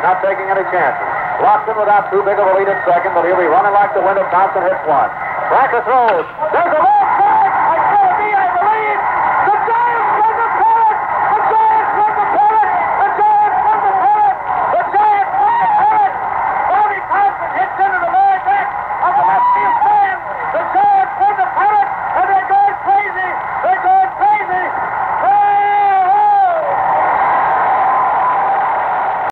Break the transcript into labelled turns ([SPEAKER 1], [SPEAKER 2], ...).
[SPEAKER 1] not taking any chances. Watson without too big of a lead at second, but he'll be running like the wind if Thompson hits one. Cracker throws. There's a